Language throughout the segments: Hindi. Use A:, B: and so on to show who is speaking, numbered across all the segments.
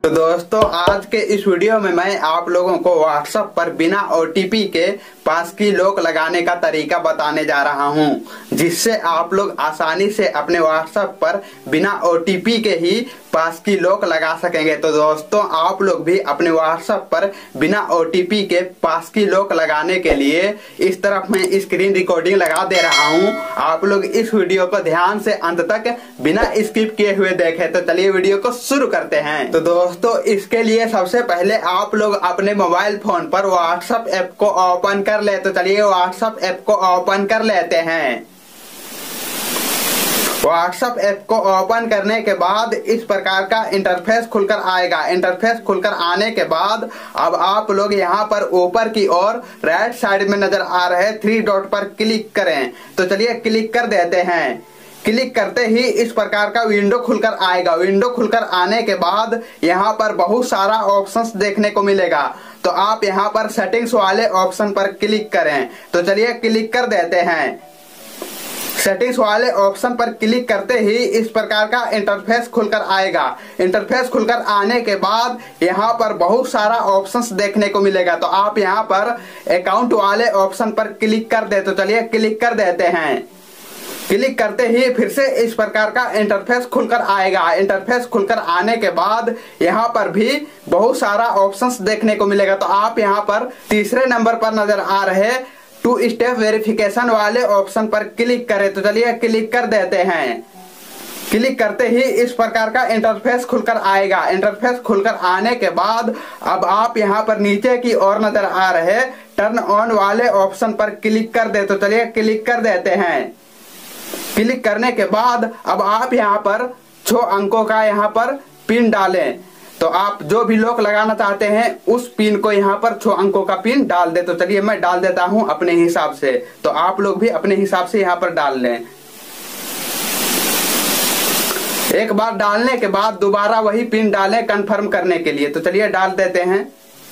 A: तो दोस्तों आज के इस वीडियो में मैं आप लोगों को व्हाट्सएप पर बिना ओटीपी के पास की लॉक लगाने का तरीका बताने जा रहा हूं, जिससे आप लोग आसानी से अपने व्हाट्सएप पर बिना ओटीपी के ही पास की लॉक लगा सकेंगे। तो दोस्तों आप लोग भी अपने व्हाट्सएप पर बिना ओटीपी के पास की लॉक लगाने के लिए इस तरफ मैं स्क्रीन रिकॉर्डिंग लगा दे रहा हूं। आप लोग इस वीडियो को ध्यान से अंत तक बिना स्किप किए हुए देखें। तो चलिए वीडियो को शुरू करते हैं। तो दोस्तों इसके लिए सबसे पहले आप लोग अपने मोबाइल फोन पर व्हाट्सएप ऐप को ओपन कर ले। तो चलिए व्हाट्सएप ऐप को ओपन कर लेते हैं। व्हाट्सएप ऐप को ओपन करने के बाद इस प्रकार का इंटरफेस खुलकर आएगा। इंटरफेस खुलकर आने के बाद अब आप लोग यहाँ पर ऊपर की ओर राइट साइड में नजर आ रहे 3 डॉट पर क्लिक करें। तो चलिए क्लिक कर देते हैं। क्लिक करते ही इस प्रकार का विंडो खुलकर आएगा। विंडो खुलकर आने के बाद यहाँ पर बहुत सारा ऑप्शंस देखने को मिलेगा। तो आप यहाँ पर सेटिंग्स वाले ऑप्शन पर क्लिक करें। तो चलिए क्लिक कर देते हैं। सेटिंग्स वाले ऑप्शन पर क्लिक करते ही इस प्रकार का इंटरफेस खुलकर आएगा। इंटरफेस खुलकर आने के बाद यहाँ पर बहुत सारा ऑप्शंस देखने को मिलेगा। तो आप यहाँ पर अकाउंट वाले ऑप्शन पर क्लिक कर दे। तो चलिए क्लिक कर देते हैं। क्लिक करते ही फिर से इस प्रकार का इंटरफेस खुलकर आएगा। इंटरफेस खुलकर आने के बाद यहाँ पर भी बहुत सारा ऑप्शंस देखने को मिलेगा। तो आप यहाँ पर तीसरे नंबर पर नजर आ रहे 2 स्टेप वेरिफिकेशन वाले ऑप्शन पर क्लिक करें। तो चलिए क्लिक कर देते हैं। क्लिक करते ही इस प्रकार का इंटरफेस खुलकर आएगा। इंटरफेस खुलकर आने के बाद अब आप यहाँ पर नीचे की ओर नजर आ रहे टर्न ऑन वाले ऑप्शन पर क्लिक कर दे। तो चलिए क्लिक कर देते हैं। क्लिक करने के बाद अब आप यहाँ पर 6 अंकों का यहाँ पर पिन डालें। तो आप जो भी लॉक लगाना चाहते हैं उस पिन को यहाँ पर 6 अंकों का पिन डाल दे। तो चलिए मैं डाल देता हूं अपने हिसाब से। तो आप लोग भी अपने हिसाब से यहाँ पर डाल लें। एक बार डालने के बाद दोबारा वही पिन डालें कंफर्म करने के लिए। तो चलिए डाल देते हैं।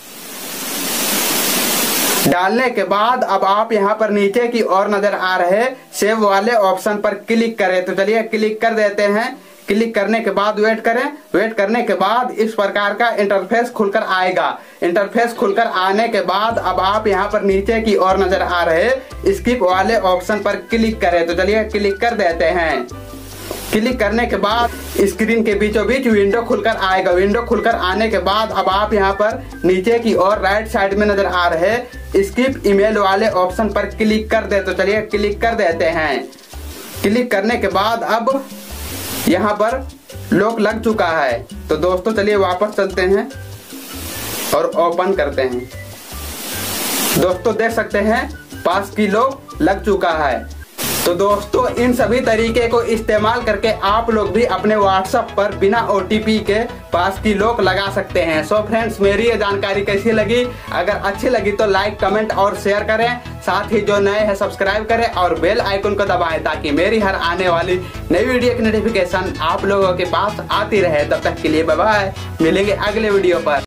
A: डालने के बाद अब आप यहाँ पर नीचे की ओर नजर आ रहे सेव वाले ऑप्शन पर क्लिक करें। तो चलिए क्लिक कर देते हैं। क्लिक करने के बाद वेट करें। वेट करने के बाद इस प्रकार का इंटरफेस खुलकर आएगा। इंटरफेस खुलकर आने के बाद अब आप यहाँ पर नीचे की ओर नजर आ रहे स्किप वाले ऑप्शन पर क्लिक करें। तो चलिए क्लिक कर देते हैं। क्लिक करने के बाद स्क्रीन के बीचों बीच विंडो खुलकर आएगा। विंडो खुलकर आने के बाद अब आप यहाँ पर नीचे की ओर राइट साइड में नजर आ रहे स्किप ईमेल वाले ऑप्शन पर क्लिक कर दे। तो चलिए क्लिक कर देते हैं। क्लिक करने के बाद अब यहाँ पर लॉक लग चुका है। तो दोस्तों चलिए वापस चलते हैं और ओपन करते हैं। दोस्तों देख सकते हैं पास की लॉक लग चुका है। तो दोस्तों इन सभी तरीके को इस्तेमाल करके आप लोग भी अपने व्हाट्सएप पर बिना ओटीपी के पास की लॉक लगा सकते हैं। सो फ्रेंड्स मेरी ये जानकारी कैसी लगी? अगर अच्छी लगी तो लाइक कमेंट और शेयर करें। साथ ही जो नए हैं सब्सक्राइब करें और बेल आइकन को दबाएं ताकि मेरी हर आने वाली नई वीडियो की नोटिफिकेशन आप लोगों के पास आती रहे। तब तक के लिए बाय बाय। मिलेंगे अगले वीडियो पर।